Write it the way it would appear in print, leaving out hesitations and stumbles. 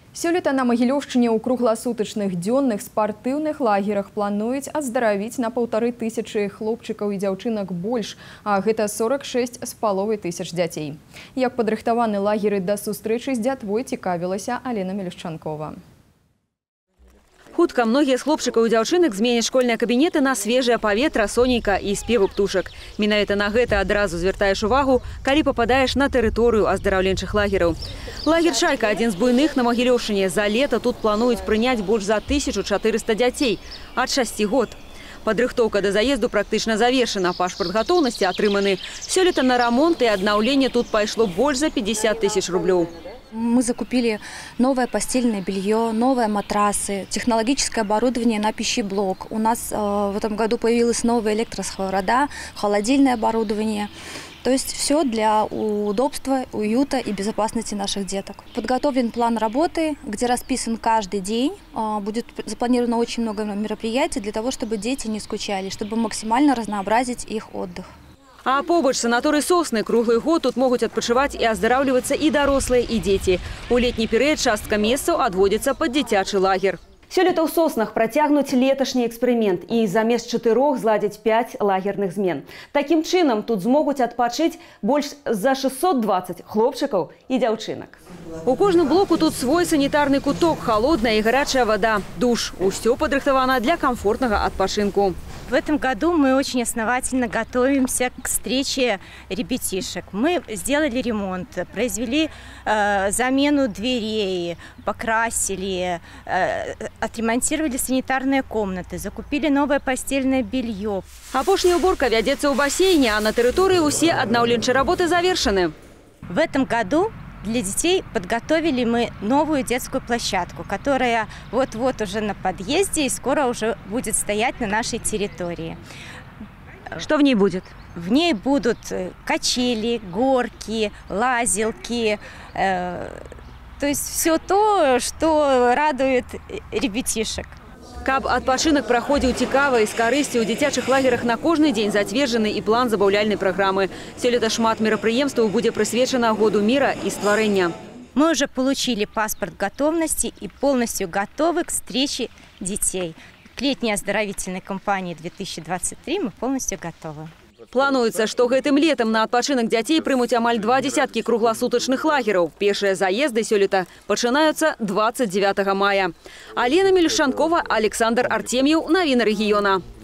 Сёлета на Магілёўшчыне ў кругласутачных дзённых спартыўных лагерах плануюць аздаравіць на 1500 хлопчыкаў і дзяўчынак больш, а гэта 46,5 тысяч дзяцей. Як падрыхтаваны лагеры да сустрэчы з дзятвой, цікавілася Алена Мелешчанкова. Хутка многие з хлопчыкаў і дзяўчынак зменяць школьныя кабінеты на свежае паветра, сонейка і спевы птушак. Менавіта на гэта адразу звяртаеш увагу, калі попадаеш на тэрыторыю аздараўленчых лагераў. Лагер «Шайка» – адзін з буйных на Магілёўшчыне. За лета тут плануюць прыняць больш за 1400 дзяцей ад 6 год. Падрыхтоўка да заезду практычна завершана. Пашпарт гатоўнасці атрыманы. Сёлета на рамонт и аднаўленне тут пайшло больш за 50 000 рублёў. Мы закупили новое постельное белье, новые матрасы, технологическое оборудование на пищеблок. У нас в этом году появилась новая электросковорода, холодильное оборудование. То есть все для удобства, уюта и безопасности наших деток. Подготовлен план работы, где расписан каждый день. Будет запланировано очень много мероприятий для того, чтобы дети не скучали, чтобы максимально разнообразить их отдых. А побач санаторый «Сосны» круглый год тут могуць адпачываць і аздараўлівацца і дарослыя, і дзеці. У летні перыяд частка месцаў адводзіцца пад дзіцячы лагер. Сёлета ў Соснах працягнуць леташні эксперымент і замест 4 зладзяць 5 лагерных змен. Такім чынам тут змогуць адпачыць больш за 620 хлопчыкаў і дзяўчынак. У кожным блоку тут свой санітарны куток, холодная і гарячая вода, душ. Усё падрыхтавана для комфортнага адпачынку. В этом году мы очень основательно готовимся к встрече ребятишек. Мы сделали ремонт, произвели замену дверей, покрасили, отремонтировали санитарные комнаты, закупили новое постельное белье. Апошняя уборка вядзецца ў бассейне, а на тэрыторыі усе аднаўленчыя работы завершаны. В этом году для детей подготовили мы новую детскую площадку, которая вот-вот уже на подъезде и скоро уже будет стоять на нашей территории. Что в ней будет? В ней будут качели, горки, лазилки, то есть все то, что радует ребятишек. Каб адпачынак праходзіў цікава і з карысцю, у дзіцячых лагерах на кожны дзень зацверджаны і план забаўляльнай праграмы. Сёлета шмат мерапрыемстваў будзе прысвечана году мира и створения. Мы уже получили паспорт готовности и полностью готовы к встрече детей. К летней оздоровительной кампании 2023 мы полностью готовы. Плануецца, што гэтым летам на адпачынак дзяцей прымуць амаль 20 кругласутачных лагераў. Першыя заезды сёлета пачынаюцца 29 мая. Алена Мелешчанкова, Александр Артемьев. Навіны рэгіёна.